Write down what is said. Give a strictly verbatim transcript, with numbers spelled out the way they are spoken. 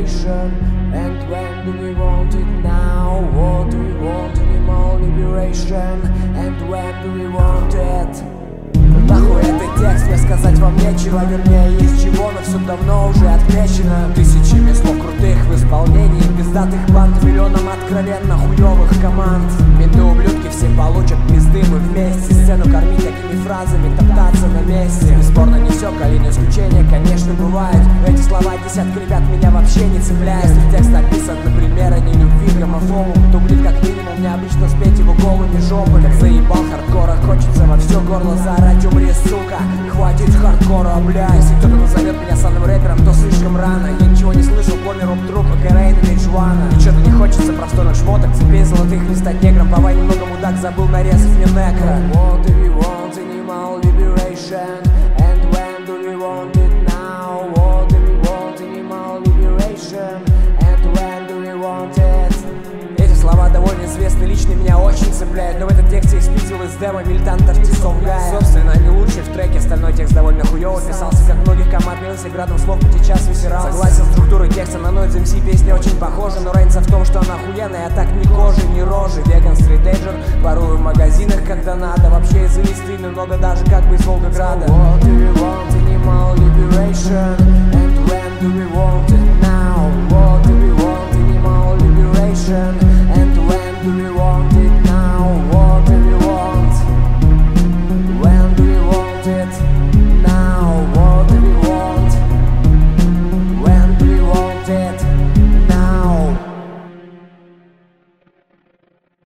liberation? And when do we want it now? What do we want? Animal liberation. And when do we want it? Нахуй этот текст, мне сказать вам нечего. Вернее, из чего, но все давно уже отмечено тысячами слов крутых в исполнении пиздатых банд, миллионом откровенно хуёвых команд. Менты ублюдки все получат пизды, мы вместе сцену кормить такими фразами, топтаться на месте. Бесспорно не все, коли не исключение, конечно, бывает. Эти слова десятка ребят меня вообще не цепляют. Если текст написан, например, о нелюбви к гомофобу, то будет как минимум необычно спеть его голыми жопы. Как заебал хардкора, хочется во все горло заорать: умри, сука, хватит хардкора, бля. Если кто-то назовет меня санным рэпером, то слишком рано. Я ничего не слышал, кроме рок-трупа, героина, мейджуана. И что-то не хочется просторных шмоток, цепей золотых, не стать негром. По войне много мудак забыл, нарезав мне некро. What do we want? Animal liberation. And when do we want it now? What do we want? Animal liberation. And when do we want it? Эти слова довольно известны, лично меня очень цепляют. Но в этом тексте я спиздил из демо милитант артистов Гая. Собственно, они лучшие в треке, остальной текст довольно хуёво писался, как многих команд, лился градом слов, по час высирался. Согласен с структурой текста, на Noise эм си песня очень похожа, но разница в том, что она охуенная, а так ни кожи, ни рожи. Веган, стрит-эйджер, ворую в магазинах, когда надо. Вообще из Илистрины много, даже как бы из Волгограда. So what do we want? Animal liberation. And when do we want it?